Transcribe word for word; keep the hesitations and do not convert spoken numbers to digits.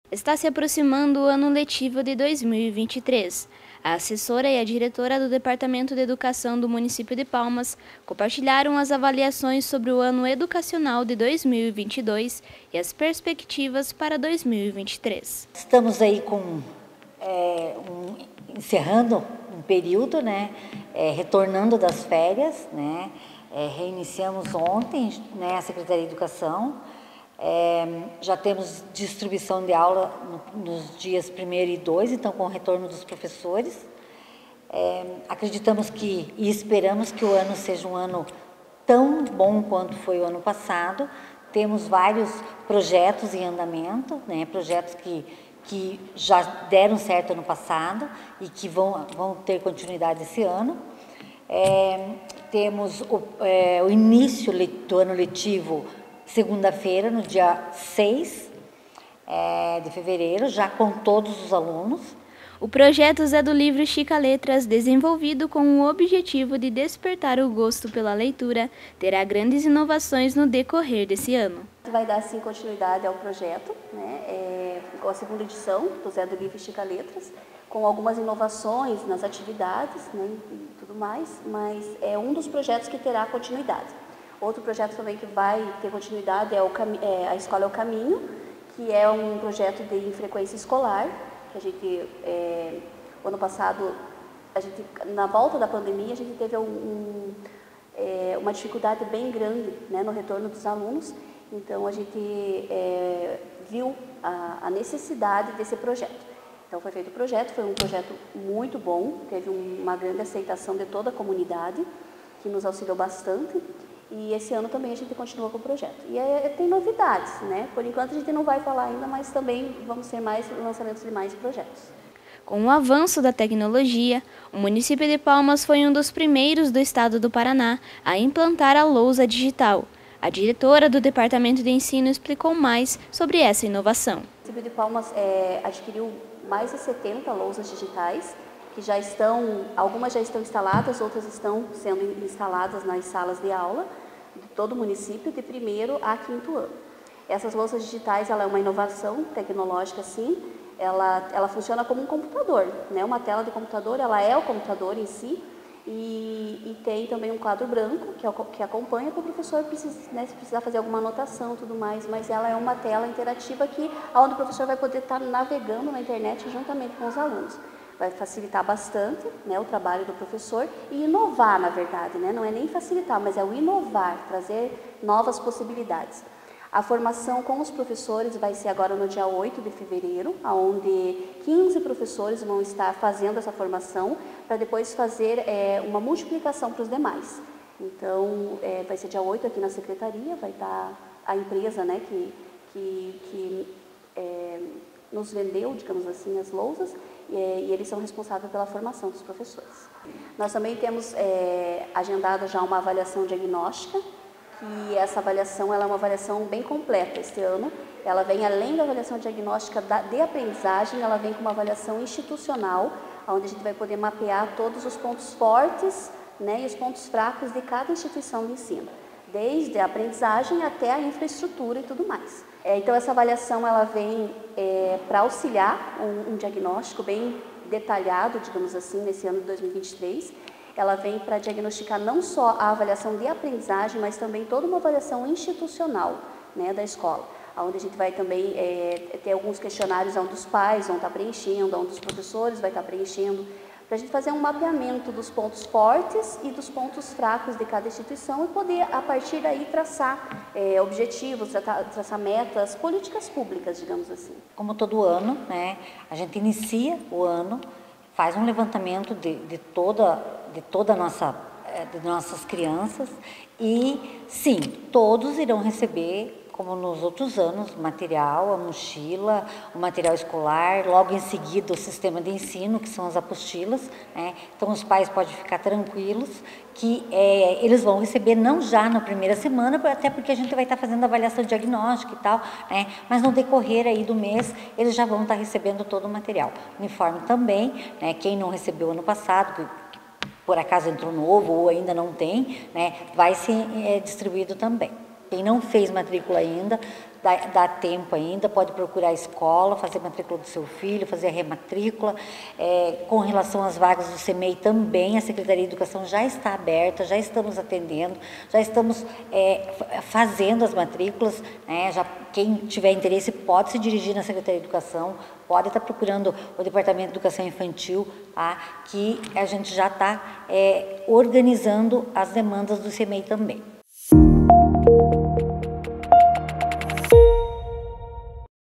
Está se aproximando o ano letivo de dois mil e vinte e três. A assessora e a diretora do Departamento de Educação do município de Palmas compartilharam as avaliações sobre o ano educacional de dois mil e vinte e dois e as perspectivas para dois mil e vinte e três. Estamos aí com, é, um, encerrando um período, né, é, retornando das férias, né, é, reiniciamos ontem, né, a Secretaria de Educação. É, já temos distribuição de aula no, nos dias primeiro e dois, então com o retorno dos professores. É, acreditamos que e esperamos que o ano seja um ano tão bom quanto foi o ano passado. Temos vários projetos em andamento, né, projetos que, que já deram certo ano passado e que vão, vão ter continuidade esse ano. É, temos o, é, o início do ano letivo segunda-feira, no dia seis é, de fevereiro, já com todos os alunos. O projeto Zé do Livro Chica Letras, desenvolvido com o objetivo de despertar o gosto pela leitura, terá grandes inovações no decorrer desse ano. Vai dar, sim, continuidade ao projeto, né, é, com a segunda edição do Zé do Livro Chica Letras, com algumas inovações nas atividades, né, e tudo mais, mas é um dos projetos que terá continuidade. Outro projeto também que vai ter continuidade é, o, é a Escola é o Caminho, que é um projeto de infrequência escolar, que a gente, é, ano passado, a gente, na volta da pandemia, a gente teve um, um, é, uma dificuldade bem grande, né, no retorno dos alunos, então a gente é, viu a, a necessidade desse projeto. Então foi feito o projeto, foi um projeto muito bom, teve uma grande aceitação de toda a comunidade, que nos auxiliou bastante. E esse ano também a gente continua com o projeto. E é, tem novidades, né? Por enquanto a gente não vai falar ainda, mas também vamos ter mais lançamentos de mais projetos. Com o avanço da tecnologia, o município de Palmas foi um dos primeiros do estado do Paraná a implantar a lousa digital. A diretora do Departamento de Ensino explicou mais sobre essa inovação. O município de Palmas é, adquiriu mais de setenta lousas digitais, que já estão, algumas já estão instaladas, outras estão sendo instaladas nas salas de aula de todo o município, de primeiro a quinto ano. Essas lousas digitais, ela é uma inovação tecnológica, sim, ela, ela funciona como um computador, né? Uma tela de computador, ela é o computador em si, e, e tem também um quadro branco que, que acompanha para o professor precisa, né, se precisar fazer alguma anotação e tudo mais, mas ela é uma tela interativa que, onde o professor vai poder estar navegando na internet juntamente com os alunos. Vai facilitar bastante, né, o trabalho do professor e inovar, na verdade, né? Não é nem facilitar, mas é o inovar, trazer novas possibilidades. A formação com os professores vai ser agora no dia oito de fevereiro, onde quinze professores vão estar fazendo essa formação para depois fazer é, uma multiplicação para os demais. Então, é, vai ser dia oito aqui na secretaria, vai estar a empresa, né, que, que, que é, nos vendeu, digamos assim, as lousas, e eles são responsáveis pela formação dos professores. Nós também temos é, agendado já uma avaliação diagnóstica, que essa avaliação ela é uma avaliação bem completa este ano. Ela vem além da avaliação diagnóstica da, de aprendizagem, ela vem com uma avaliação institucional, onde a gente vai poder mapear todos os pontos fortes, né, e os pontos fracos de cada instituição de ensino, desde a aprendizagem até a infraestrutura e tudo mais. É, então, essa avaliação ela vem é, para auxiliar um, um diagnóstico bem detalhado, digamos assim, nesse ano de dois mil e vinte e três. Ela vem para diagnosticar não só a avaliação de aprendizagem, mas também toda uma avaliação institucional, né, da escola, onde a gente vai também é, ter alguns questionários onde os pais vão estar preenchendo, onde os professores vão estar preenchendo, para a gente fazer um mapeamento dos pontos fortes e dos pontos fracos de cada instituição e poder, a partir daí, traçar é, objetivos, traçar, traçar metas, políticas públicas, digamos assim. Como todo ano, né, a gente inicia o ano, faz um levantamento de, de toda, de toda a nossa, de nossas crianças e, sim, todos irão receber, como nos outros anos, material, a mochila, o material escolar, logo em seguida o sistema de ensino, que são as apostilas, né? Então os pais podem ficar tranquilos que é, eles vão receber não já na primeira semana, até porque a gente vai estar fazendo avaliação diagnóstica e tal, né? Mas no decorrer aí do mês, eles já vão estar recebendo todo o material. Uniforme também, né? Quem não recebeu ano passado, que por acaso entrou novo ou ainda não tem, né? Vai ser é, distribuído também. Quem não fez matrícula ainda, dá, dá tempo ainda, pode procurar a escola, fazer a matrícula do seu filho, fazer a rematrícula. É, com relação às vagas do C M E I também, a Secretaria de Educação já está aberta, já estamos atendendo, já estamos é, fazendo as matrículas, né? Já, quem tiver interesse pode se dirigir na Secretaria de Educação, pode estar procurando o Departamento de Educação Infantil, tá? Que a gente já está é, organizando as demandas do C M E I também.